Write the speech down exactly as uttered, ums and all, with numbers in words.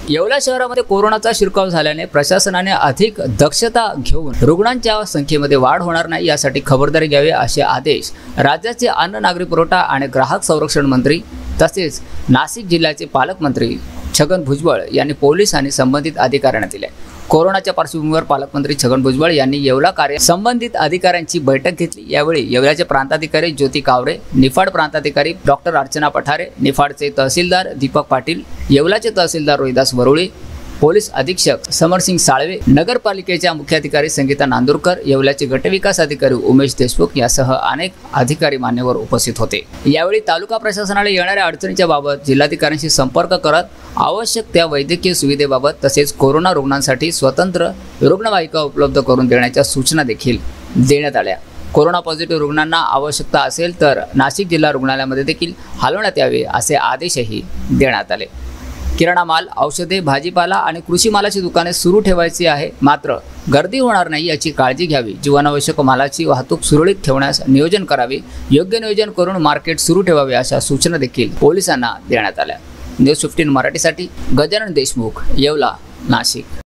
येवला शहरामध्ये कोरोनाचा शिरकाव झाल्याने प्रशासनाने अधिक दक्षता घेऊन रुग्णांच्या संख्येमध्ये वाढ होणार नाही यासाठी खबरदारी घ्यावी असे आदेश राज्याचे अन्न नागरी पुरवठा आणि ग्राहक संरक्षण मंत्री तसेच नाशिक जिल्ह्याचे पालकमंत्री छगन भुजबळ यांनी पोलीस आणि संबंधित अधिकाऱ्यांना दिले। कोरोनाच्या पार्श्वभूमीवर पालकमंत्री छगन भुजबळ यांनी येवला कार्य संबंधित अधिकाऱ्यांची बैठक घेतली। यावेळी येवल्याचे प्रांताधिकारी ज्योती कावरे, निफाड प्रांताधिकारी डॉक्टर अर्चना पठारे, निफाडचे तहसीलदार दीपक पाटील, येवलाचे तहसीलदार रोहिदास वरुळे, पोलीस अधीक्षक समरसिंग साळवे, नगरपालिकेच्या मुख्याधिकारी संगीता नांदुरकर, येवल्याचे गटविकास अधिकारी उमेश देशमुख यासह अनेक अधिकारी मान्यवर उपस्थित होते। यावेळी तालुका प्रशासनाला येणाऱ्या अडचणीच्या बाबत जिल्हाधिकाऱ्यांशी संपर्क करत आवश्यक त्या वैद्यकीय सुविधेबाबत तसेच कोरोना रुग्णांसाठी स्वतंत्र रुग्णवाहिका उपलब्ध करून देण्याच्या सूचना देखील देण्यात आल्या। कोरोना पॉझिटिव्ह रुग्णांना आवश्यकता असेल तर नाशिक जिल्हा रुग्णालयामध्ये देखील हलवण्यात यावे असे आदेशही देण्यात आले। किराणा माल, औषधे, भाजीपाला आणि कृषी मालाची दुकाने सुरू ठेवायची आहे, मात्र गर्दी होणार नाही याची काळजी घ्यावी। जीवनावश्यक मालाची वाहतूक सुरळीत ठेवण्यास नियोजन करावे, योग्य नियोजन करून मार्केट सुरू ठेवावे अशा सूचना देखील पोलिसांना देण्यात आल्या। न्यूज फिफ्टीन मराठीसाठी गजानन देशमुख, येवला, नाशिक।